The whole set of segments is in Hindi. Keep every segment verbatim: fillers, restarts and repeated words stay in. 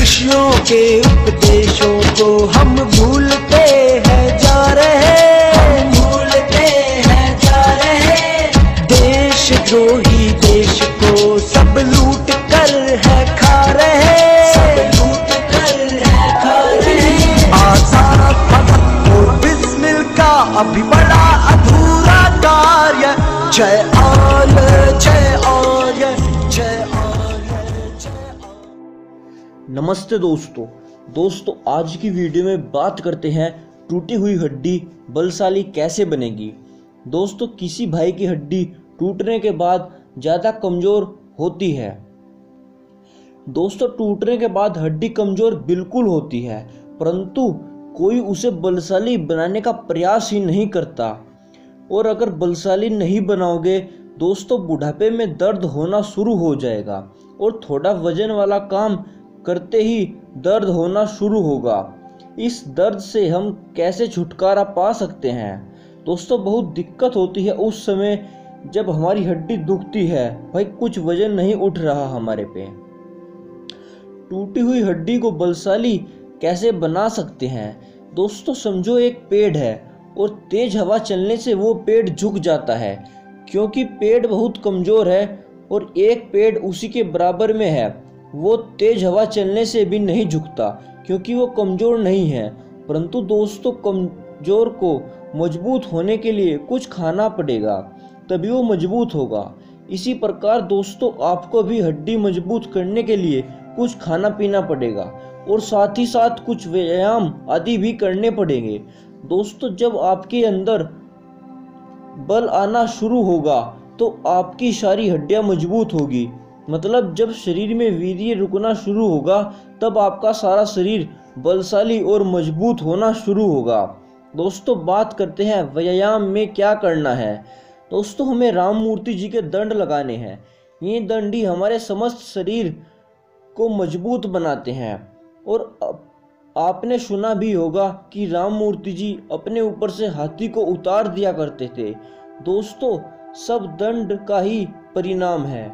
ऋषियों के उपदेशों को हम भूलते हैं जा रहे हम भूलते हैं जा रहे देशद्रोही देश को सब लूट कर है खा रहे सब लूट कर है खा रहे आजाद भगत और बिस्मिल का अभी बड़ा अधूरा कार्य जय आर्य जय आर्य जय आर्य जय आर्य। नमस्ते दोस्तों दोस्तों आज की वीडियो में बात करते हैं टूटी हुई हड्डी बलशाली कैसे बनेगी। दोस्तों किसी भाई की हड्डी टूटने के बाद ज़्यादा कमज़ोर होती है। दोस्तों टूटने के बाद हड्डी कमज़ोर बिल्कुल होती है, परंतु कोई उसे बलशाली बनाने का प्रयास ही नहीं करता। और अगर बलशाली नहीं बनाओगे दोस्तों बुढ़ापे में दर्द होना शुरू हो जाएगा और थोड़ा वजन वाला काम करते ही दर्द होना शुरू होगा। इस दर्द से हम कैसे छुटकारा पा सकते हैं? दोस्तों बहुत दिक्कत होती है उस समय जब हमारी हड्डी दुखती है, भाई कुछ वजन नहीं उठ रहा हमारे पे। टूटी हुई हड्डी को बलशाली कैसे बना सकते हैं? दोस्तों समझो एक पेड़ है और तेज हवा चलने से वो पेड़ झुक जाता है, क्योंकि पेड़ बहुत कमज़ोर है और एक पेड़ उसी के बराबर में है। वो तेज हवा चलने से भी नहीं झुकता क्योंकि वो कमज़ोर नहीं है। परंतु दोस्तों कमज़ोर को मजबूत होने के लिए कुछ खाना पड़ेगा, तभी वो मजबूत होगा। इसी प्रकार दोस्तों आपको भी हड्डी मजबूत करने के लिए कुछ खाना पीना पड़ेगा और साथ ही साथ कुछ व्यायाम आदि भी करने पड़ेंगे। दोस्तों जब आपके अंदर बल आना शुरू होगा तो आपकी सारी हड्डियां मजबूत होगी। मतलब जब शरीर में वीर्य रुकना शुरू होगा तब आपका सारा शरीर बलशाली और मजबूत होना शुरू होगा। दोस्तों बात करते हैं व्यायाम में क्या करना है। दोस्तों हमें राम मूर्ति जी के दंड लगाने हैं। ये दंड ही हमारे समस्त शरीर को मजबूत बनाते हैं। और आपने सुना भी होगा कि राम मूर्ति जी अपने ऊपर से हाथी को उतार दिया करते थे। दोस्तों सब दंड का ही परिणाम है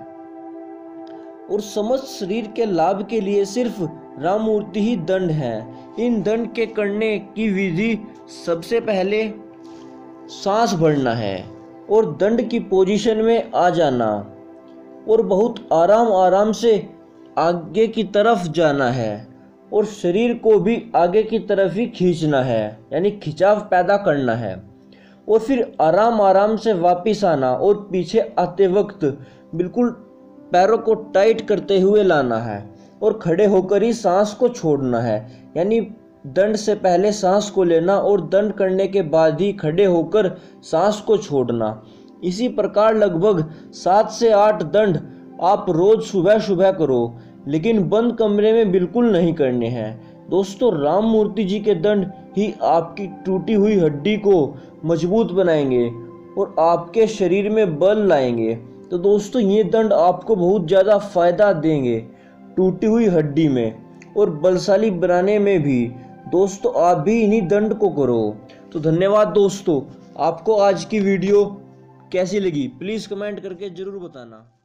और समस्त शरीर के लाभ के लिए सिर्फ राम मूर्ति ही दंड है। इन दंड के करने की विधि सबसे पहले सांस भरना है और दंड की पोजीशन में आ जाना और बहुत आराम आराम से आगे की तरफ जाना है और शरीर को भी आगे की तरफ ही खींचना है, यानी खिंचाव पैदा करना है। और फिर आराम आराम से वापस आना और पीछे आते वक्त बिल्कुल पैरों को टाइट करते हुए लाना है और खड़े होकर ही सांस को छोड़ना है। यानी दंड से पहले सांस को लेना और दंड करने के बाद ही खड़े होकर सांस को छोड़ना। इसी प्रकार लगभग सात से आठ दंड आप रोज सुबह सुबह करो, लेकिन बंद कमरे में बिल्कुल नहीं करने हैं। दोस्तों राम मूर्ति जी के दंड ही आपकी टूटी हुई हड्डी को मजबूत बनाएंगे और आपके शरीर में बल लाएंगे। तो दोस्तों ये दंड आपको बहुत ज़्यादा फायदा देंगे टूटी हुई हड्डी में और बलशाली बनाने में भी। दोस्तों आप भी इन्हीं दंड को करो। तो धन्यवाद दोस्तों। आपको आज की वीडियो कैसी लगी प्लीज़ कमेंट करके ज़रूर बताना।